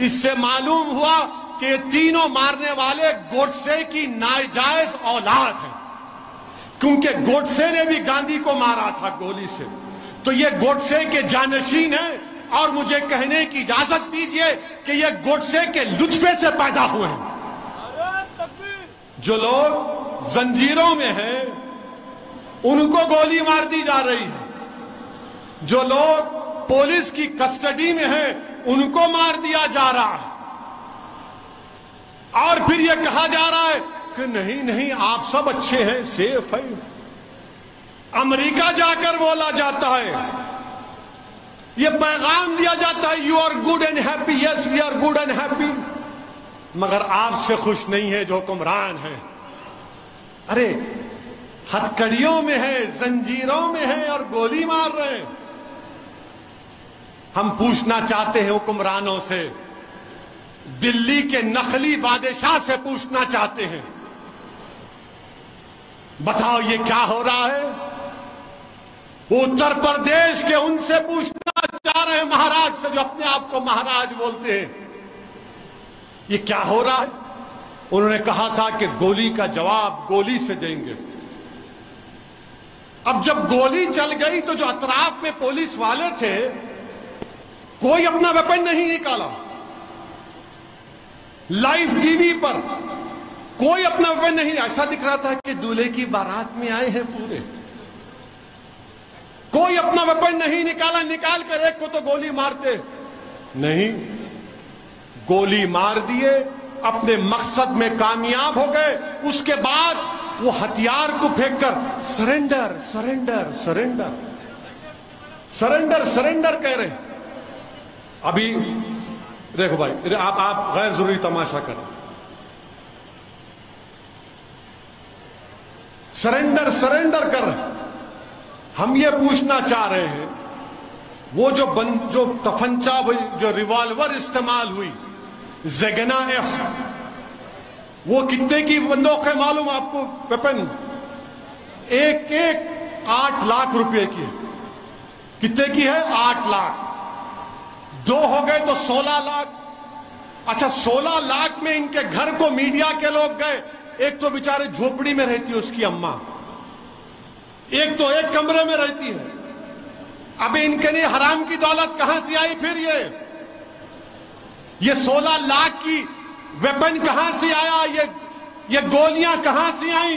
इससे मालूम हुआ कि ये तीनों मारने वाले गोडसे की नाजायज औलाद हैं, क्योंकि गोडसे ने भी गांधी को मारा था गोली से, तो ये गोडसे के जानशीन हैं। और मुझे कहने की इजाजत दीजिए कि ये गोडसे के लुत्फे से पैदा हुए हैं। जो लोग जंजीरों में हैं उनको गोली मार दी जा रही है, जो लोग पुलिस की कस्टडी में हैं उनको मार दिया जा रहा है, और फिर यह कहा जा रहा है कि नहीं नहीं आप सब अच्छे हैं, सेफ है। अमेरिका जाकर बोला जाता है, यह पैगाम दिया जाता है, you are good and happy, yes we are good and happy, मगर आपसे खुश नहीं है जो हुक्मरान है। अरे हथकड़ियों में है, जंजीरों में है और गोली मार रहे हैं। हम पूछना चाहते हैं हुक्मरानों से, दिल्ली के नकली बादशाह से पूछना चाहते हैं, बताओ ये क्या हो रहा है। उत्तर प्रदेश के उनसे पूछना चाह रहे हैं, महाराज से, जो अपने आप को महाराज बोलते हैं, ये क्या हो रहा है। उन्होंने कहा था कि गोली का जवाब गोली से देंगे। अब जब गोली चल गई तो जो अतराफ में पुलिस वाले थे, कोई अपना वेपन नहीं निकाला। लाइव टीवी पर कोई अपना वेपन नहीं, ऐसा दिख रहा था कि दूल्हे की बारात में आए हैं पूरे। कोई अपना वेपन नहीं निकाला, निकाल कर एक को तो गोली मारते नहीं, गोली मार दिए, अपने मकसद में कामयाब हो गए। उसके बाद वो हथियार को फेंककर surrender surrender surrender surrender surrender कह रहे हैं। अभी देखो भाई, आप गैर जरूरी तमाशा करें, सरेंडर सरेंडर कर रहे हैं। हम ये पूछना चाह रहे हैं, वो जो तफंचा, जो रिवॉल्वर इस्तेमाल हुई ज़ेगना एफ, वो कितने की बंदूक है मालूम आपको? वेपन एक 8 लाख रुपए की है। कितने की है? 8 लाख। 2 हो गए तो 16 लाख। अच्छा, 16 लाख में इनके घर को मीडिया के लोग गए। एक तो बेचारे झोपड़ी में रहती है उसकी अम्मा, एक तो एक कमरे में रहती है। अब इनके लिए हराम की दौलत कहां से आई? फिर ये 16 लाख की वेपन कहां से आया? ये गोलियां कहां से आई?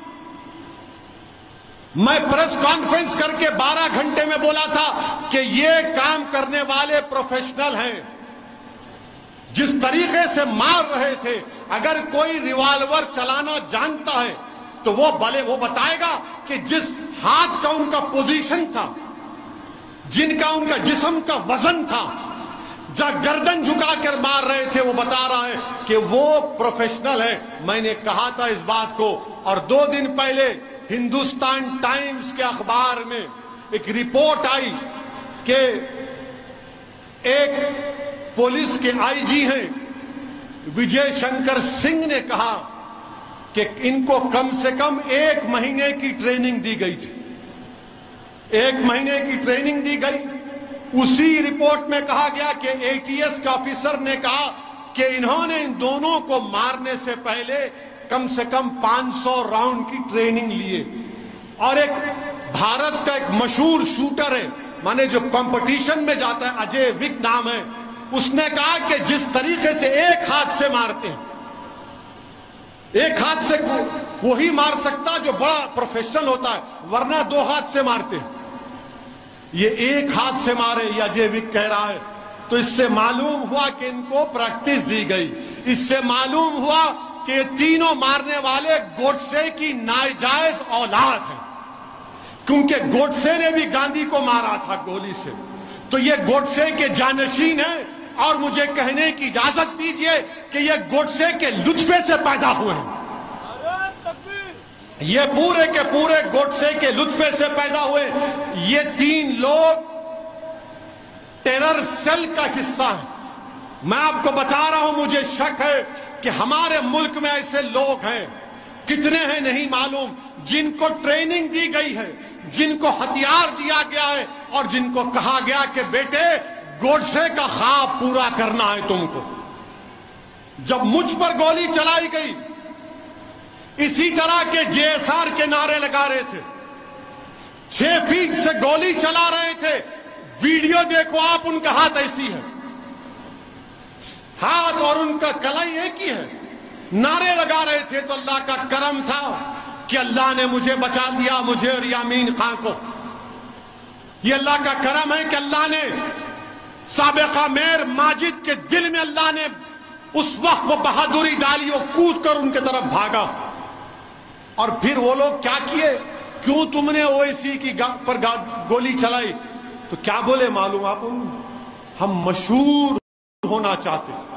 मैं प्रेस कॉन्फ्रेंस करके 12 घंटे में बोला था कि ये काम करने वाले प्रोफेशनल हैं। जिस तरीके से मार रहे थे, अगर कोई रिवॉल्वर चलाना जानता है तो वो बताएगा कि जिस हाथ का उनका पोजीशन था, जिनका उनका जिस्म का वजन था, जब गर्दन झुकाकर मार रहे थे, वो बता रहा है कि वो प्रोफेशनल है। मैंने कहा था इस बात को, और 2 दिन पहले हिंदुस्तान टाइम्स के अखबार में एक रिपोर्ट आई कि एक पुलिस के आईजी हैं विजय शंकर सिंह ने कहा कि इनको कम से कम 1 महीने की ट्रेनिंग दी गई थी। 1 महीने की ट्रेनिंग दी गई। उसी रिपोर्ट में कहा गया कि एटीएस के ऑफिसर ने कहा कि इन्होंने इन दोनों को मारने से पहले कम से कम 500 राउंड की ट्रेनिंग लिए। और एक भारत का एक मशहूर शूटर है, माने जो कंपटीशन में जाता है, अजय विक नाम है, उसने कहा कि जिस तरीके से एक हाथ से मारते हैं, एक हाथ से वही मार सकता जो बड़ा प्रोफेशनल होता है, वरना 2 हाथ से मारते हैं। ये एक हाथ से मारे, ये अजय विक कह रहा है। तो इससे मालूम हुआ कि इनको प्रैक्टिस दी गई। इससे मालूम हुआ कि ये तीनों मारने वाले गोडसे की नाजायज औलाद हैं, क्योंकि गोडसे ने भी गांधी को मारा था गोली से, तो ये गोडसे के जानशीन हैं। और मुझे कहने की इजाजत दीजिए कि ये गोडसे के लुत्फे से पैदा हुए हैं। ये पूरे के पूरे गोडसे के लुत्फे से पैदा हुए। ये 3 लोग टेरर सेल का हिस्सा है। मैं आपको बता रहा हूं, मुझे शक है कि हमारे मुल्क में ऐसे लोग हैं, कितने हैं नहीं मालूम, जिनको ट्रेनिंग दी गई है, जिनको हथियार दिया गया है और जिनको कहा गया कि बेटे गोडसे का ख्वाब पूरा करना है तुमको। जब मुझ पर गोली चलाई गई, इसी तरह के जेएसआर के नारे लगा रहे थे, 6 फीट से गोली चला रहे थे। वीडियो देखो आप, उनका हाथ ऐसी है, हाथ और उनका कलाई एक ही है। नारे लगा रहे थे। तो अल्लाह का करम था कि अल्लाह ने मुझे बचा दिया, मुझे और यामीन खां को। ये अल्लाह का करम है कि अल्लाह ने साबिका मेयर माजिद के दिल में अल्लाह ने उस वक्त वो बहादुरी डाली, वो कूद कर उनके तरफ भागा। और फिर वो लोग क्या किए, क्यों तुमने ओवैसी की पर गोली चलाई? तो क्या बोले मालूम आपको? हम मशहूर होना चाहते थे।